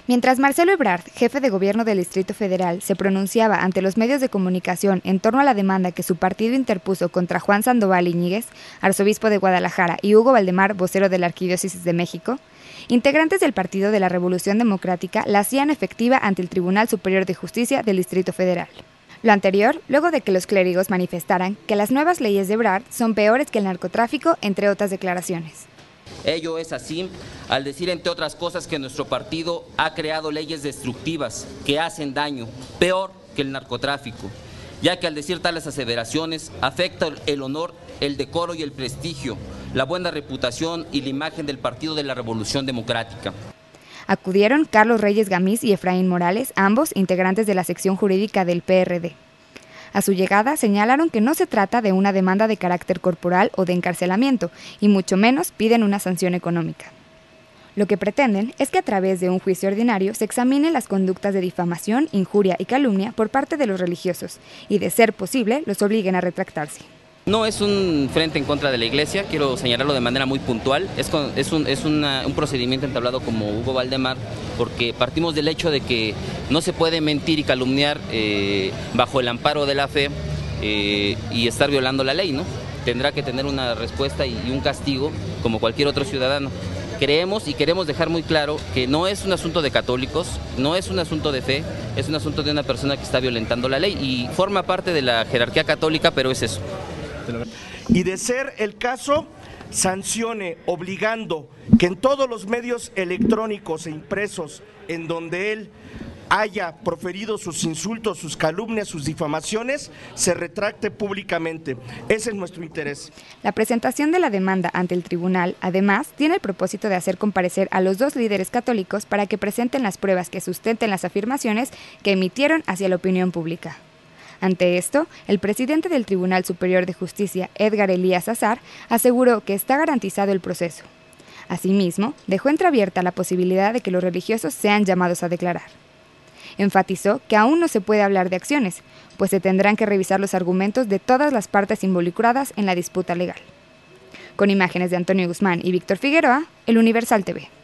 Mientras Marcelo Ebrard, jefe de gobierno del Distrito Federal, se pronunciaba ante los medios de comunicación en torno a la demanda que su partido interpuso contra Juan Sandoval Iñiguez, arzobispo de Guadalajara, y Hugo Valdemar, vocero de la Arquidiócesis de México, integrantes del Partido de la Revolución Democrática la hacían efectiva ante el Tribunal Superior de Justicia del Distrito Federal. Lo anterior, luego de que los clérigos manifestaran que las nuevas leyes de Ebrard son peores que el narcotráfico, entre otras declaraciones. Ello es así al decir, entre otras cosas, que nuestro partido ha creado leyes destructivas que hacen daño, peor que el narcotráfico, ya que al decir tales aseveraciones afecta el honor, el decoro y el prestigio, la buena reputación y la imagen del Partido de la Revolución Democrática. Acudieron Carlos Reyes Gamís y Efraín Morales, ambos integrantes de la sección jurídica del PRD. A su llegada señalaron que no se trata de una demanda de carácter corporal o de encarcelamiento, y mucho menos piden una sanción económica. Lo que pretenden es que a través de un juicio ordinario se examinen las conductas de difamación, injuria y calumnia por parte de los religiosos, y de ser posible los obliguen a retractarse. No es un frente en contra de la Iglesia, quiero señalarlo de manera muy puntual, es un procedimiento entablado como Hugo Valdemar, porque partimos del hecho de que no se puede mentir y calumniar bajo el amparo de la fe y estar violando la ley, ¿no? Tendrá que tener una respuesta y un castigo como cualquier otro ciudadano. Creemos y queremos dejar muy claro que no es un asunto de católicos, no es un asunto de fe, es un asunto de una persona que está violentando la ley y forma parte de la jerarquía católica, pero es eso. Y de ser el caso, sancione obligando que en todos los medios electrónicos e impresos en donde él haya proferido sus insultos, sus calumnias, sus difamaciones, se retracte públicamente. Ese es nuestro interés. La presentación de la demanda ante el tribunal, además, tiene el propósito de hacer comparecer a los dos líderes católicos para que presenten las pruebas que sustenten las afirmaciones que emitieron hacia la opinión pública. Ante esto, el presidente del Tribunal Superior de Justicia, Edgar Elías Azar, aseguró que está garantizado el proceso. Asimismo, dejó entreabierta la posibilidad de que los religiosos sean llamados a declarar. Enfatizó que aún no se puede hablar de acciones, pues se tendrán que revisar los argumentos de todas las partes involucradas en la disputa legal. Con imágenes de Antonio Guzmán y Víctor Figueroa, El Universal TV.